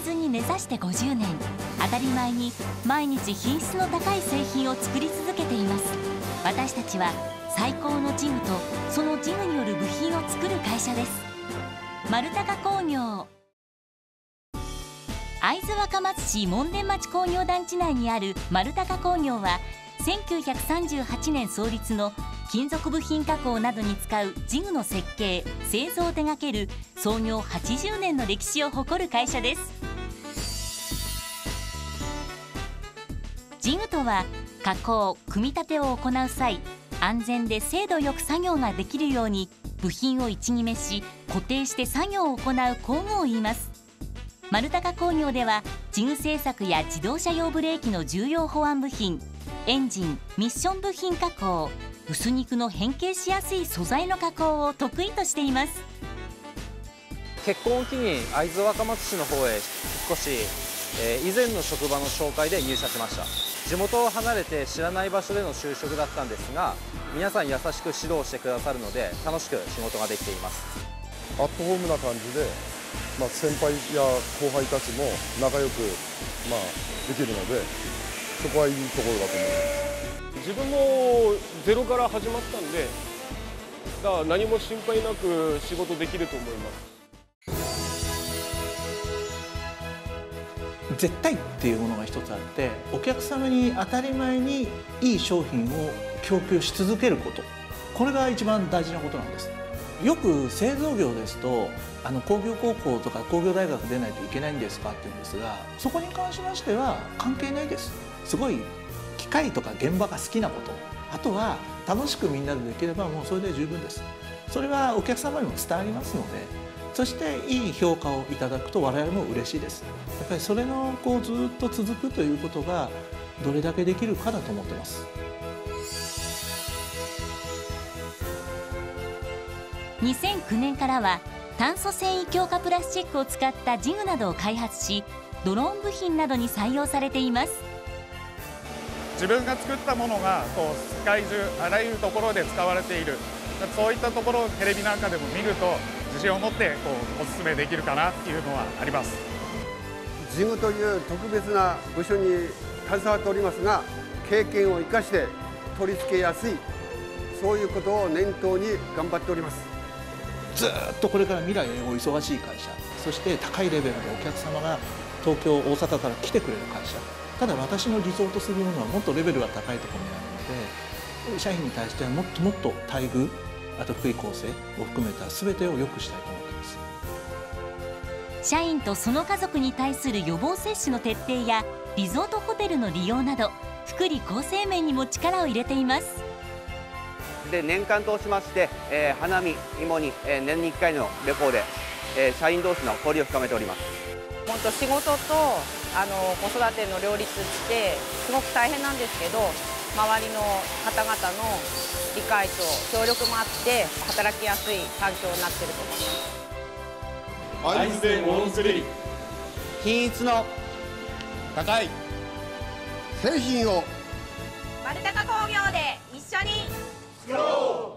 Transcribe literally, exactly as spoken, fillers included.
豆に根ざしてごじゅうねん、当たり前に毎日品質の高い製品を作り続けています。私たちは最高のジムとそのジムによる部品を作る会社です。丸高工業。会津若松市門田町工業団地内にある丸高工業はせんきゅうひゃくさんじゅうはちねん創立の金属部品加工などに使うジグの設計・製造を手掛ける創業はちじゅうねんの歴史を誇る会社です。ジグとは加工・組み立てを行う際、安全で精度よく作業ができるように部品を位置決めし固定して作業を行う工具を言います。丸高工業ではジグ製作や自動車用ブレーキの重要保安部品、エンジン・ミッション部品加工、薄肉の変形しやすい素材の加工を得意としています。 結婚を機に会津若松市の方へ引っ越し、えー、以前の職場の紹介で入社しました。地元を離れて知らない場所での就職だったんですが、皆さん優しく指導してくださるので楽しく仕事ができています。 アットホームな感じで、まあ、先輩や後輩たちも仲良く、まあ、できるので、そこはいいところだと思います。 自分もゼロから始まったんで、だから何も心配なく仕事できると思います。 絶対っていうものが一つあって、お客様に当たり前にいい商品を供給し続けること、これが一番大事なことなんです。よく製造業ですと、あの工業高校とか工業大学出ないといけないんですかって言うんですが、そこに関しましては関係ないです。すごい機械とか現場が好きなこと、あとは楽しくみんなでできればもうそれで十分です。それはお客様にも伝わりますので、そしていい評価をいただくと我々も嬉しいです。やっぱりそれのこうずっと続くということがどれだけできるかだと思ってます。 にせんきゅうねんからは炭素繊維強化プラスチックを使ったジグなどを開発し、ドローン部品などに採用されています。 自分が作ったものがこう世界中あらゆるところで使われている、そういったところをテレビなんかでも見ると自信を持ってこうお勧めできるかなっていうのはあります。 ジグという特別な部署に携わっておりますが、経験を生かして取り付けやすい、そういうことを念頭に頑張っております。 ずっとこれから未来へお忙しい会社、そして高いレベルでお客様が東京大阪から来てくれる会社。ただ私の理想とするものはもっとレベルが高いところにあるので、社員に対してはもっともっと待遇、あと福利厚生を含めた全てを良くしたいと思っています。 社員とその家族に対する予防接種の徹底やリゾートホテルの利用など福利厚生面にも力を入れています。 で年間通しまして、えー、花見、芋に、えー、年にいっかいの旅行で、えー、社員同士の交流を深めております。 本当仕事とあの子育ての両立してすごく大変なんですけど、周りの方々の理解と協力もあって働きやすい環境になっていると思います。 会津でものづくり、 品質の高い製品を丸高工業で一緒に作ろう。